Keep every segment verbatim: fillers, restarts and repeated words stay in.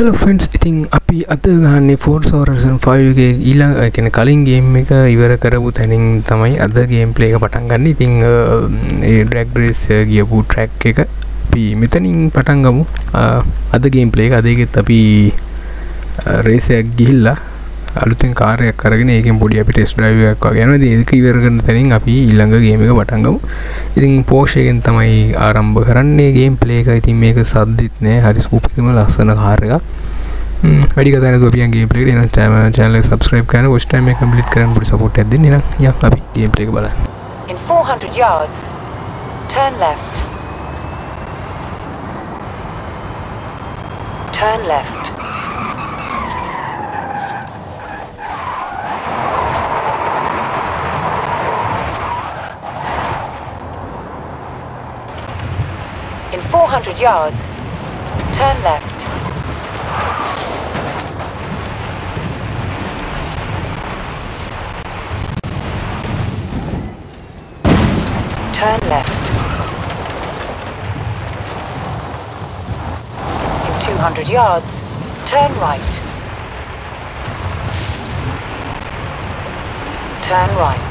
Hello friends, ඉතින් අපි අද ගහන්නේ Forza Horizon five ගේ ඊළඟ කියන්නේ කලින් ගේම් එක ඉවර කරපු තැනින් තමයි අද ගේම් ප්ලේ එක පටන් ගන්න. ඉතින් ඒ drag race ගියපු track එක අපි මෙතනින් පටන් ගමු. අද ගේම් ප්ලේ එක අදගෙත් අපි race එකක් ගිහිල්ලා අලුතෙන් කාර් එකක් අරගෙන ඒකෙන් පොඩි අපි ටෙස්ට් ඩ්‍රයිව් එකක් වගේ යනවා. ඉතින් ඒක ඉවර කරන තැනින් අපි ඊළඟ ගේම් එක පටන් ගමු. ඉතින් Porsche එකෙන් තමයි ආරම්භ කරන්නේ ගේම් ප්ලේ එක. ඉතින් මේක සද්දිත් නෑ, හරි සූපර්ම ලස්සන කාර් එකක්. වැඩි කතා නැතුව අපි යන් ගේම් ප්ලේ එකට එනවා. channel එක subscribe කරන්න, watch time එක complete කරන්න පොඩි support එකක් දෙන්න. එහෙනම් යන් අපි ගේම් ප්ලේ එක බලන්න. In four hundred yards, turn left. Turn left. In four hundred yards, turn left. Turn left. In two hundred yards, turn right. Turn right.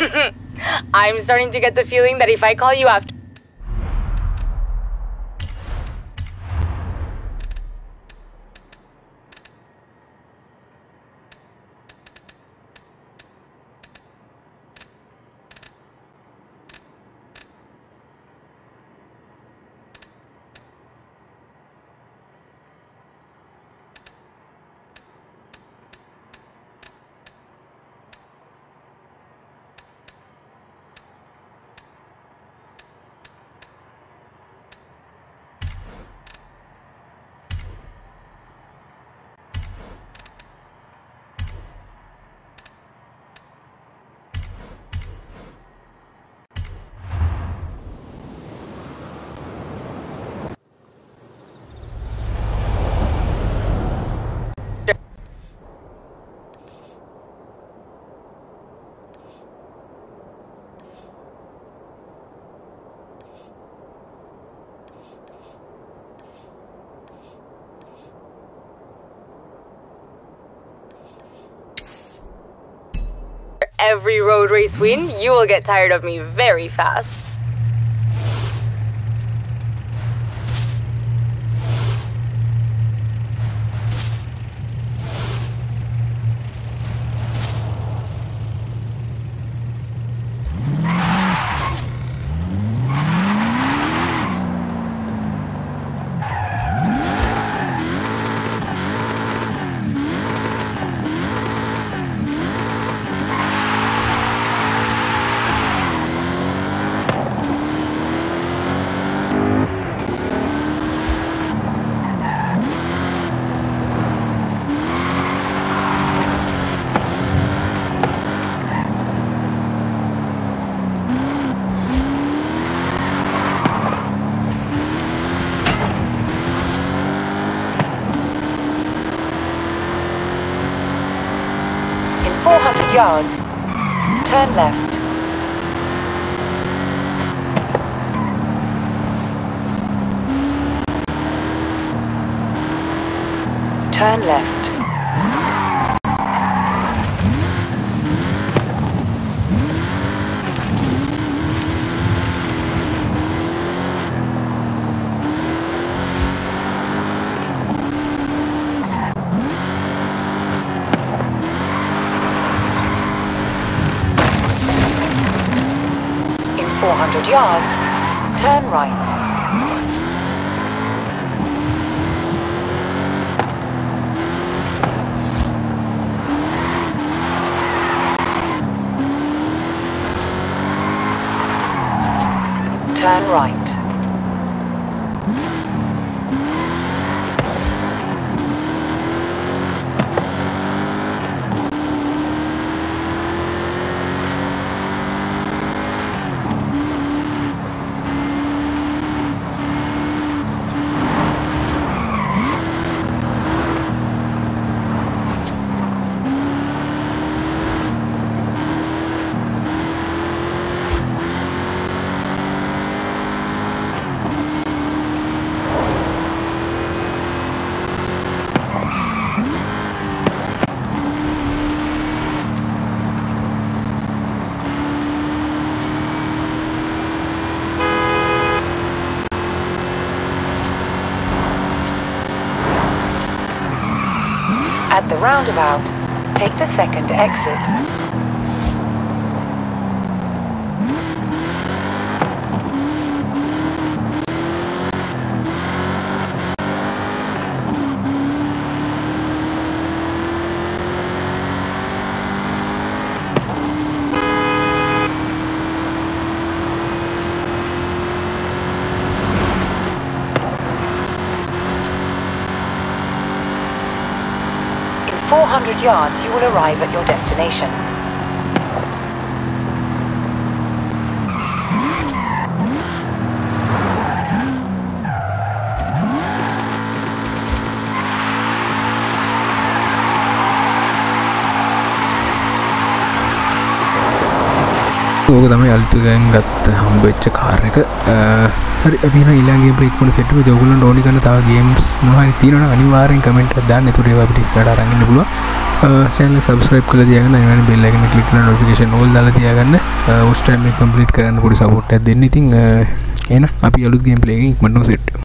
I'm starting to get the feeling that if I call you after... Every road race win, you will get tired of me very fast. four hundred yards. Turn left. Turn left. four hundred yards, turn right. Turn right. At the roundabout, take the second exit. four hundred yards, you will arrive at your destination. ඕක තමයි අලුතෙන් ගත්ත හම්බෙච්ච car එක. හරි අපි නම් ඊළඟ ගේම් ප්ලේ කරන සෙට් එක ඔයගොල්ලන්ට ඕනි කරන තව ගේම්ස් මොනවා හරි තියෙනවා නම් අනිවාර්යෙන් කමෙන්ට් එකක් දාන්න. ඒතකොට ඒවා අපිට ඉස්සරහට අරන් ඉන්න පුළුවන්. channel එක subscribe කරලා තියාගන්න. අනිවාර්යෙන් bell icon එක click කරලා notification all දාලා තියාගන්න. watch time එක complete කරන්න පොඩි support එකක් දෙන්න. ඉතින් එහෙනම් අපි අලුත් ගේම් ප්ලේ එකකින් ඉක්මනටම සෙට්